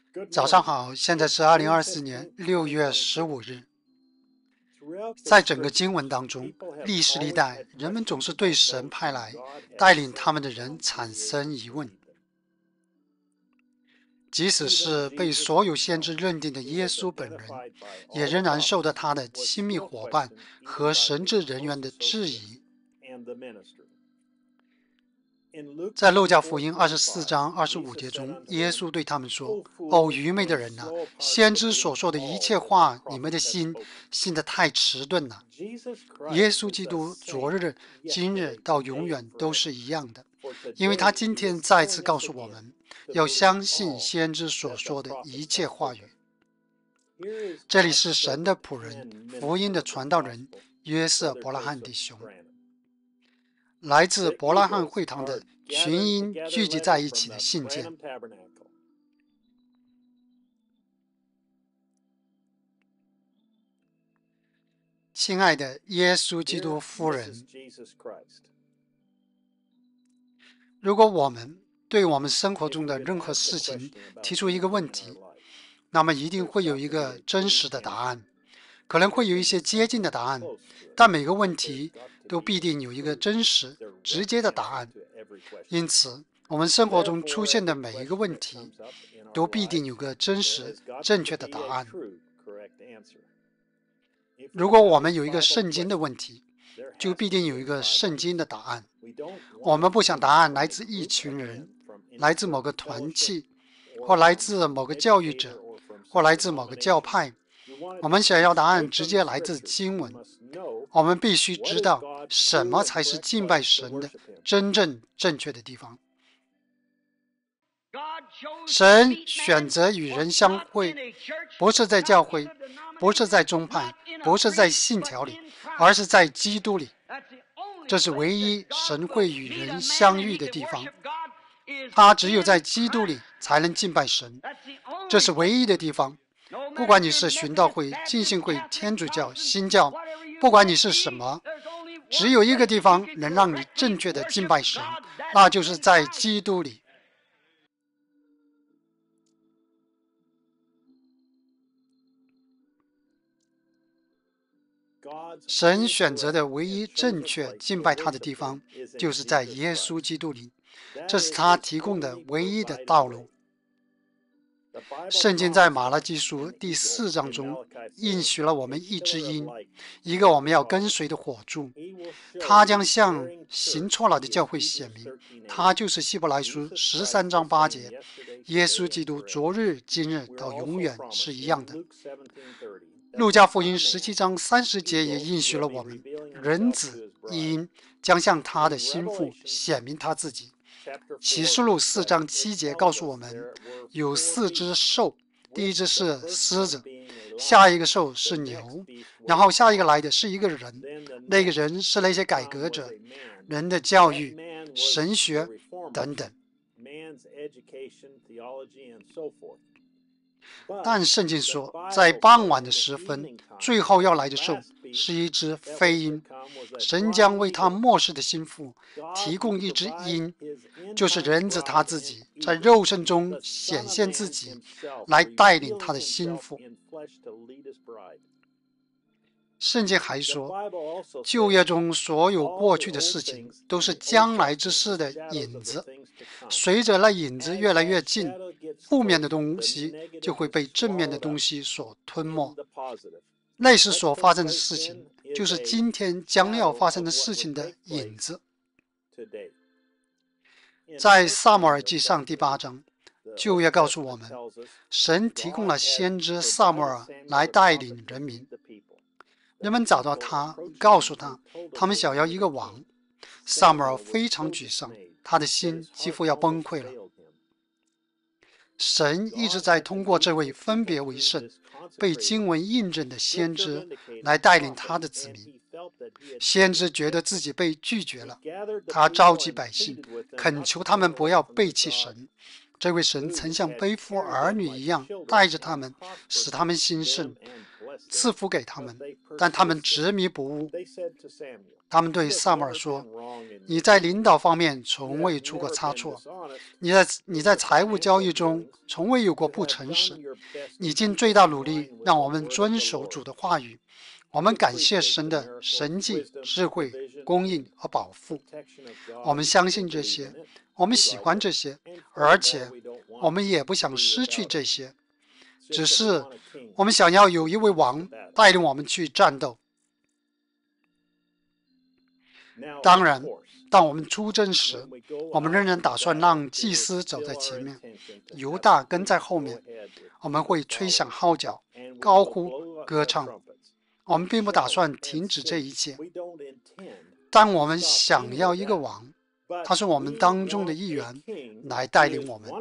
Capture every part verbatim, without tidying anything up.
早上好，现在是二零二四年六月十五日。在整个经文当中，历世历代人们总是对神派来带领他们的人产生疑问，即使是被所有先知认定的耶稣本人，也仍然受到他的亲密伙伴和神职人员的质疑。在路加福音二十四章二十五节中，耶稣对他们说：“哦，愚昧的人呐、啊，先知所说的一切话，你们的心信得太迟钝了。”耶稣基督昨日、今日到永远都是一样的，因为他今天再次告诉我们，要相信先知所说的一切话语。这里是神的仆人、福音的传道人约瑟·伯拉罕弟兄。来自伯拉罕会堂的群英聚集在一起的信件。亲爱的耶稣基督夫人，如果我们对我们生活中的任何事情提出一个问题，那么一定会有一个真实的答案，可能会有一些接近的答案，但每个问题都必定有一个真实、直接的答案。因此，我们生活中出现的每一个问题，都必定有个真实、正确的答案。如果我们有一个圣经的问题，就必定有一个圣经的答案。我们不想答案来自一群人，来自某个团契，或来自某个教育者，或来自某个教派。我们想要答案直接来自经文。我们必须知道什么才是敬拜神的真正正确的地方。神选择与人相会，不是在教会，不是在宗派，不是在信条里，而是在基督里。这是唯一神会与人相遇的地方。他只有在基督里才能敬拜神，这是唯一的地方。不管你是寻道会、浸信会、天主教、新教，不管你是什么，只有一个地方能让你正确的敬拜神，那就是在基督里。神选择的唯一正确敬拜他的地方，就是在耶稣基督里，这是他提供的唯一的道路。圣经在马拉基书第四章中应许了我们一只鹰，一个我们要跟随的火柱。他将向行错了的教会显明，他就是希伯来书十三章八节，耶稣基督昨日、今日到永远是一样的。路加福音十七章三十节也应许了我们，人子鹰将向他的心腹显明他自己。启示录四章七节告诉我们，有四只兽，第一只是狮子，下一个兽是牛，然后下一个来的是一个人，那个人是那些改革者，人的教育、神学等等。但圣经说，在傍晚的时分，最后要来的兽是一只飞鹰，神将为他末世的心腹提供一只鹰，就是人子他自己，在肉身中显现自己，来带领他的心腹。圣经还说，旧约中所有过去的事情都是将来之事的影子，随着那影子越来越近，负面的东西就会被正面的东西所吞没。那时所发生的事情，就是今天将要发生的事情的影子。在撒母耳记上第八章，旧约告诉我们，神提供了先知撒母耳来带领人民。人们找到他，告诉他，他们想要一个王。撒母耳非常沮丧，他的心几乎要崩溃了。神一直在通过这位分别为圣、被经文印证的先知来带领他的子民。先知觉得自己被拒绝了，他召集百姓，恳求他们不要背弃神。这位神曾像背负儿女一样带着他们，使他们兴盛。 赐福给他们，但他们执迷不悟。他们对撒母耳说：“你在领导方面从未出过差错，你在你在财务交易中从未有过不诚实。你尽最大努力让我们遵守主的话语。我们感谢神的神迹、智慧、供应和保护。我们相信这些，我们喜欢这些，而且我们也不想失去这些。只是我们想要有一位王带领我们去战斗。当然，当我们出征时，我们仍然打算让祭司走在前面，犹大跟在后面。我们会吹响号角，高呼歌唱。我们并不打算停止这一切，但我们想要一个王，他是我们当中的一员，来带领我们。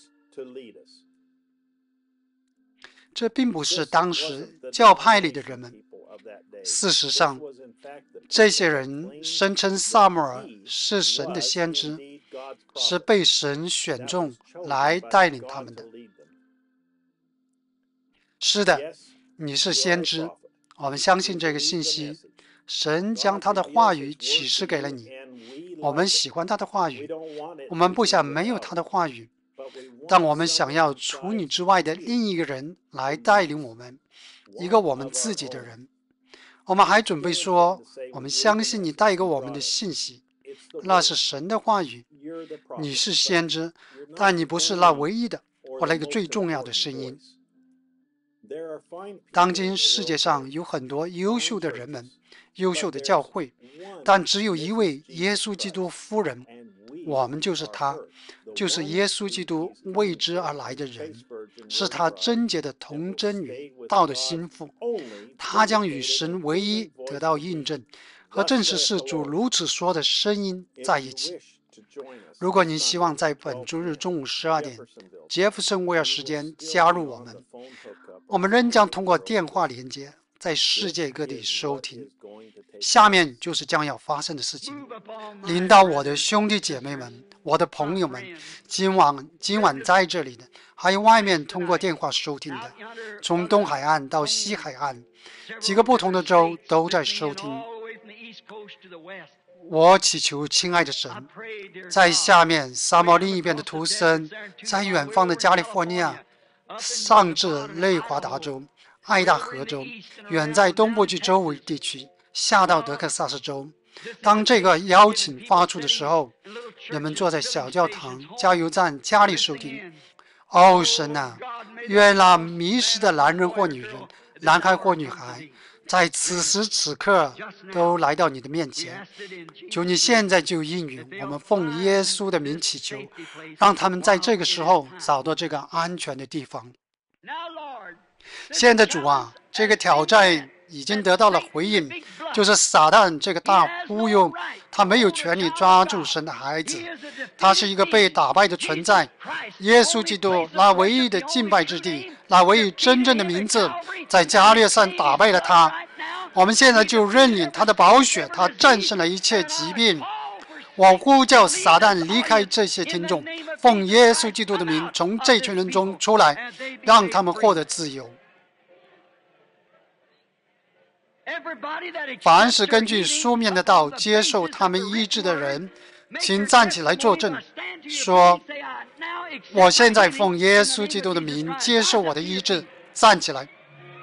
这并不是当时教派里的人们。事实上，这些人声称撒母耳是神的先知，是被神选中来带领他们的。是的，你是先知，我们相信这个信息。神将他的话语启示给了你，我们喜欢他的话语，我们不想没有他的话语，但我们想要除你之外的另一个人来带领我们，一个我们自己的人。我们还准备说，我们相信你带给我们的信息，那是神的话语。你是先知，但你不是那唯一的或那个最重要的声音。当今世界上有很多优秀的人们，优秀的教会，但只有一位耶稣基督夫人，我们就是他，就是耶稣基督为之而来的人，是他贞洁的童贞女，道的心腹。他将与神唯一得到印证，和正是是主如此说的声音在一起。如果您希望在本周日中午十二点杰弗森威尔时间加入我们，我们仍将通过电话连接在世界各地收听。下面就是将要发生的事情。领导我的兄弟姐妹们，我的朋友们，今晚今晚在这里的，还有外面通过电话收听的，从东海岸到西海岸，几个不同的州都在收听。我祈求亲爱的神，在下面沙漠另一边的图森，在远方的加利福尼亚，上至内华达州、爱达荷州，远在东部及周围地区，下到德克萨斯州。当这个邀请发出的时候，人们坐在小教堂、加油站、家里收听。哦，神啊，愿那迷失的男人或女人，男孩或女孩，在此时此刻都来到你的面前。求你现在就应允，我们奉耶稣的名祈求，让他们在这个时候找到这个安全的地方。现在主啊，这个挑战已经得到了回应，就是撒旦这个大忽悠，他没有权利抓住神的孩子，他是一个被打败的存在。耶稣基督那唯一的敬拜之地，那唯一真正的名字，在加略山打败了他。我们现在就认领他的宝血，他战胜了一切疾病。我呼叫撒旦离开这些听众，奉耶稣基督的名从这群人中出来，让他们获得自由。凡是根据书面的道接受他们医治的人，请站起来作证，说：我现在奉耶稣基督的名接受我的医治。站起来，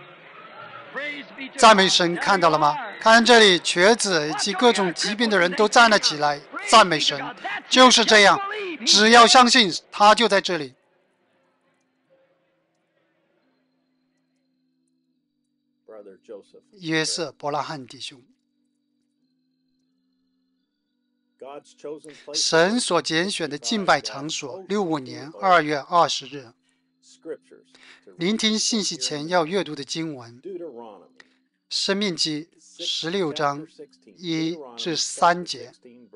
赞美神！看到了吗？看这里，瘸子以及各种疾病的人都站了起来，赞美神！就是这样，只要相信，他就在这里。约瑟·伯拉罕弟兄，神所拣选的敬拜场所，六五年二月二十日。聆听信息前要阅读的经文：申命记十六章一至三节，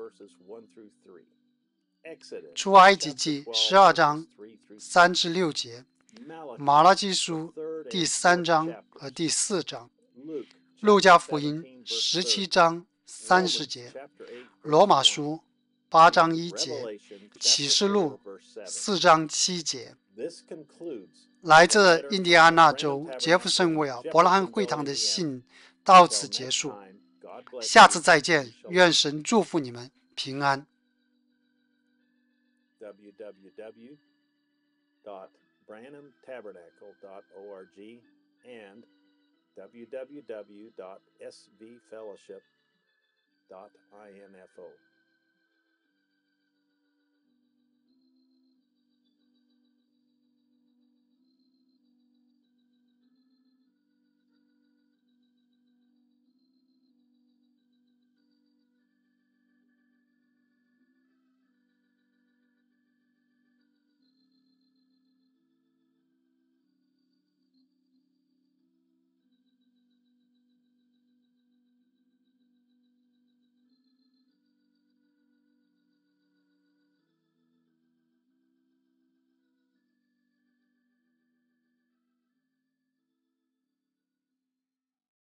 出埃及记十二章三至六节，马拉基书第三章和第四章，路加福音十七章三十节，罗马书八章一节，启示录四章七节。 来自印第安纳州杰弗森维尔伯拉罕会堂的信到此结束。下次再见，愿神祝福你们平安。 w w w dot branham tabernacle dot org and w w w dot s v fellowship dot info